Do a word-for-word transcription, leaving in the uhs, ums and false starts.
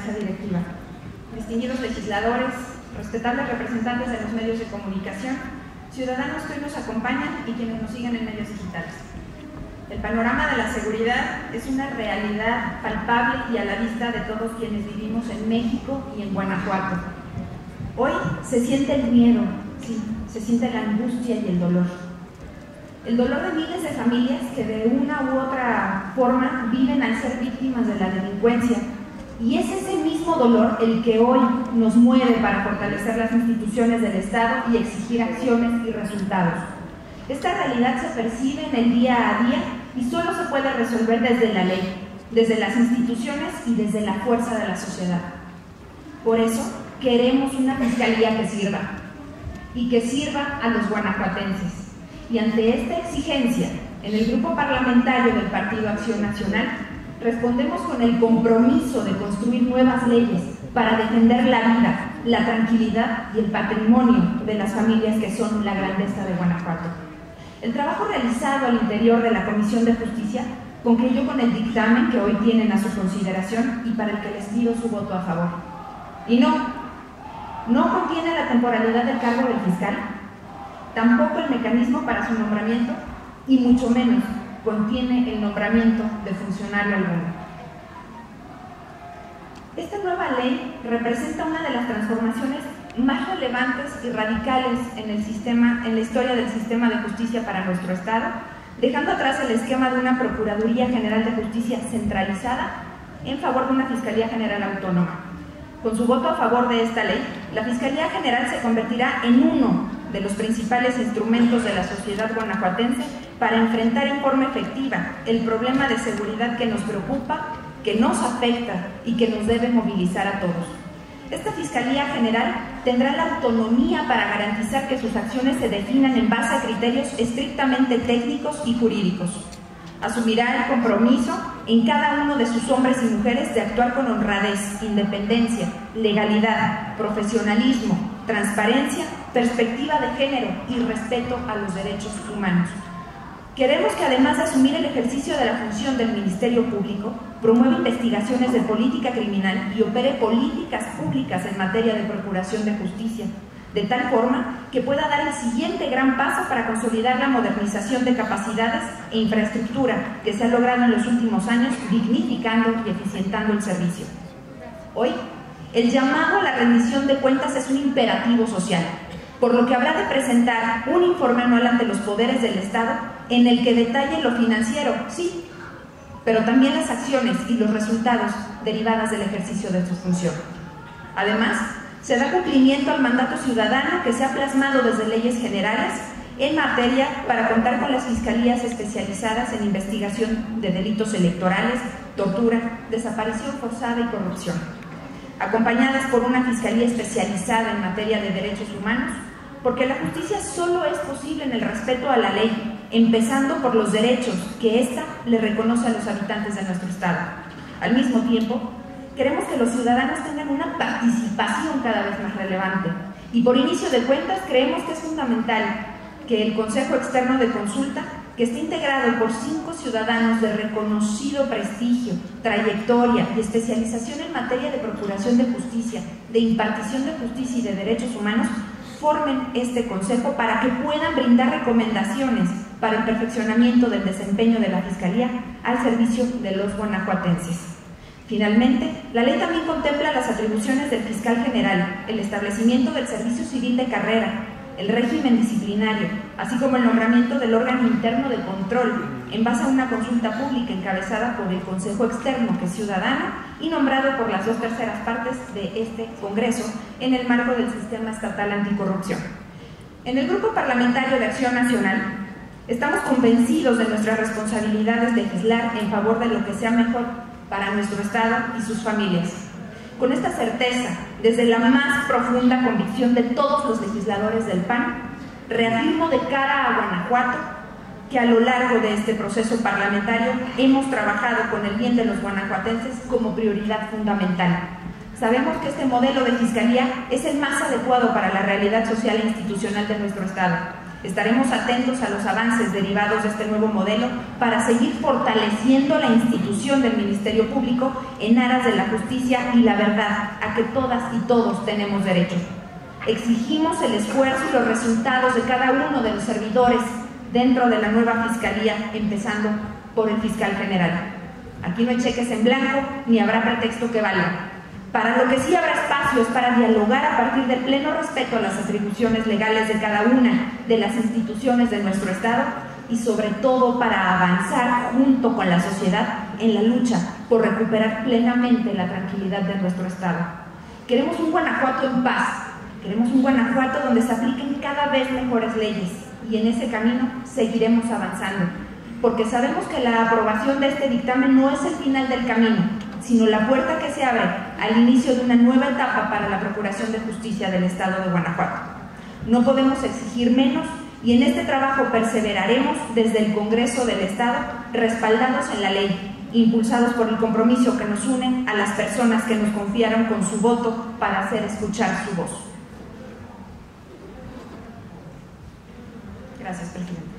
mesa directiva, distinguidos legisladores, respetables representantes de los medios de comunicación, ciudadanos que hoy nos acompañan y quienes nos siguen en medios digitales. El panorama de la seguridad es una realidad palpable y a la vista de todos quienes vivimos en México y en Guanajuato. Hoy se siente el miedo, sí, se siente la angustia y el dolor. El dolor de miles de familias que de una u otra forma viven al ser víctimas de la delincuencia. Y es ese mismo dolor el que hoy nos mueve para fortalecer las instituciones del Estado y exigir acciones y resultados. Esta realidad se percibe en el día a día y solo se puede resolver desde la ley, desde las instituciones y desde la fuerza de la sociedad. Por eso queremos una fiscalía que sirva, y que sirva a los guanajuatenses. Y ante esta exigencia, en el Grupo Parlamentario del Partido Acción Nacional, respondemos con el compromiso de construir nuevas leyes para defender la vida, la tranquilidad y el patrimonio de las familias que son la grandeza de Guanajuato. El trabajo realizado al interior de la Comisión de Justicia concluyó con el dictamen que hoy tienen a su consideración y para el que les pido su voto a favor. Y no, no contiene la temporalidad del cargo del fiscal, tampoco el mecanismo para su nombramiento y mucho menos contiene el nombramiento de funcionario alguno. Esta nueva ley representa una de las transformaciones más relevantes y radicales en el sistema, en la historia del sistema de justicia para nuestro Estado, dejando atrás el esquema de una Procuraduría General de Justicia centralizada en favor de una Fiscalía General autónoma. Con su voto a favor de esta ley, la Fiscalía General se convertirá en uno de los principales instrumentos de la sociedad guanajuatense para enfrentar en forma efectiva el problema de seguridad que nos preocupa, que nos afecta y que nos debe movilizar a todos. Esta Fiscalía General tendrá la autonomía para garantizar que sus acciones se definan en base a criterios estrictamente técnicos y jurídicos. Asumirá el compromiso en cada uno de sus hombres y mujeres de actuar con honradez, independencia, legalidad, profesionalismo, transparencia, perspectiva de género y respeto a los derechos humanos. Queremos que además de asumir el ejercicio de la función del Ministerio Público, promueva investigaciones de política criminal y opere políticas públicas en materia de procuración de justicia, de tal forma que pueda dar el siguiente gran paso para consolidar la modernización de capacidades e infraestructura que se ha logrado en los últimos años, dignificando y eficientando el servicio. Hoy, el llamado a la rendición de cuentas es un imperativo social, por lo que habrá de presentar un informe anual ante los poderes del Estado en el que detalle lo financiero, sí, pero también las acciones y los resultados derivadas del ejercicio de su función. Además, se da cumplimiento al mandato ciudadano que se ha plasmado desde leyes generales en materia para contar con las fiscalías especializadas en investigación de delitos electorales, tortura, desaparición forzada y corrupción, acompañadas por una fiscalía especializada en materia de derechos humanos, porque la justicia solo es posible en el respeto a la ley, empezando por los derechos que ésta le reconoce a los habitantes de nuestro Estado. Al mismo tiempo, queremos que los ciudadanos tengan una participación cada vez más relevante y por inicio de cuentas creemos que es fundamental que el Consejo Externo de Consulta, que esté integrado por cinco ciudadanos de reconocido prestigio, trayectoria y especialización en materia de procuración de justicia, de impartición de justicia y de derechos humanos, formen este consejo para que puedan brindar recomendaciones para el perfeccionamiento del desempeño de la Fiscalía al servicio de los guanajuatenses. Finalmente, la ley también contempla las atribuciones del fiscal general, el establecimiento del servicio civil de carrera, el régimen disciplinario, así como el nombramiento del órgano interno de control en base a una consulta pública encabezada por el Consejo Externo, que es ciudadano, y nombrado por las dos terceras partes de este Congreso en el marco del Sistema Estatal Anticorrupción. En el Grupo Parlamentario de Acción Nacional estamos convencidos de nuestras responsabilidades de legislar en favor de lo que sea mejor para nuestro Estado y sus familias. Con esta certeza, desde la más profunda convicción de todos los legisladores del P A N, reafirmo de cara a Guanajuato que a lo largo de este proceso parlamentario hemos trabajado con el bien de los guanajuatenses como prioridad fundamental. Sabemos que este modelo de fiscalía es el más adecuado para la realidad social e institucional de nuestro Estado Estaremos atentos a los avances derivados de este nuevo modelo para seguir fortaleciendo la institución del Ministerio Público en aras de la justicia y la verdad a que todas y todos tenemos derecho. Exigimos el esfuerzo y los resultados de cada uno de los servidores dentro de la nueva Fiscalía, empezando por el Fiscal General. Aquí no hay cheques en blanco ni habrá pretexto que valga. Para lo que sí habrá espacio es para dialogar a partir del pleno respeto a las atribuciones legales de cada una de las instituciones de nuestro Estado y sobre todo para avanzar junto con la sociedad en la lucha por recuperar plenamente la tranquilidad de nuestro Estado. Queremos un Guanajuato en paz, queremos un Guanajuato donde se apliquen cada vez mejores leyes y en ese camino seguiremos avanzando, porque sabemos que la aprobación de este dictamen no es el final del camino, sino la puerta que se abre al inicio de una nueva etapa para la Procuración de Justicia del Estado de Guanajuato. No podemos exigir menos y en este trabajo perseveraremos desde el Congreso del Estado, respaldados en la ley, impulsados por el compromiso que nos une a las personas que nos confiaron con su voto para hacer escuchar su voz. Gracias, presidente.